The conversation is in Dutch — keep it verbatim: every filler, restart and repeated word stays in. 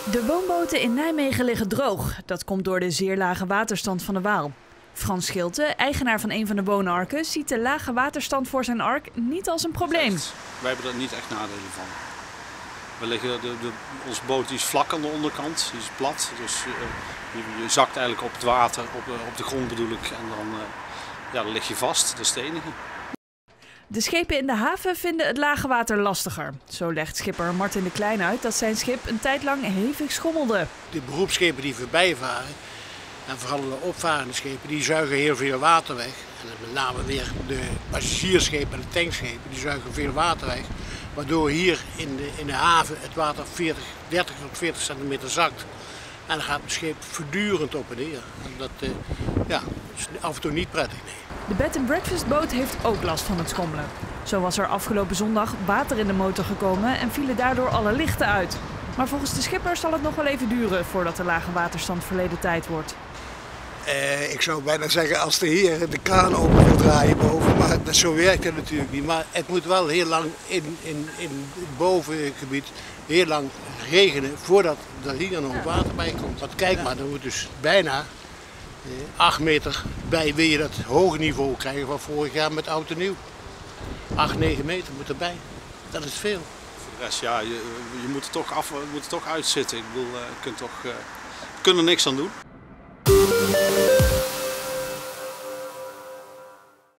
De woonboten in Nijmegen liggen droog. Dat komt door de zeer lage waterstand van de Waal. Frans Schilte, eigenaar van een van de woonarken, ziet de lage waterstand voor zijn ark niet als een probleem. Wij hebben er niet echt nadelen van. We liggen, de, de, onze boot die is vlak aan de onderkant, die is plat. Dus uh, je, je zakt eigenlijk op het water, op, op de grond bedoel ik. En dan, uh, ja, dan lig je vast, dat is het enige. De schepen in de haven vinden het lage water lastiger. Zo legt schipper Martin de Klein uit dat zijn schip een tijd lang hevig schommelde. De beroepsschepen die voorbij varen, en vooral de opvarende schepen, die zuigen heel veel water weg. En met name weer de passagiersschepen en de tankschepen, die zuigen veel water weg. Waardoor hier in de, in de haven het water veertig, dertig tot veertig centimeter zakt. En dan gaat het schip voortdurend op en neer. En dat uh, ja, is af en toe niet prettig. Nee. De bed and breakfast boot heeft ook last van het schommelen. Zo was er afgelopen zondag water in de motor gekomen en vielen daardoor alle lichten uit. Maar volgens de schipper zal het nog wel even duren voordat de lage waterstand verleden tijd wordt. Uh, ik zou bijna zeggen als de heer de kraan open wil draaien boven, maar dat, zo werkt het natuurlijk niet. Maar het moet wel heel lang in, in, in het bovengebied heel lang regenen voordat er hier nog water bij komt. Want kijk maar, dan moet dus bijna uh, acht meter bij, wil je dat hoge niveau krijgen van vorig jaar met oud en nieuw. acht, negen meter moet erbij. Dat is veel. Voor de rest, ja, je, je moet er toch af, je moet er toch uitzitten. Ik bedoel, uh, je kunt toch, uh, je kunt er niks aan doen.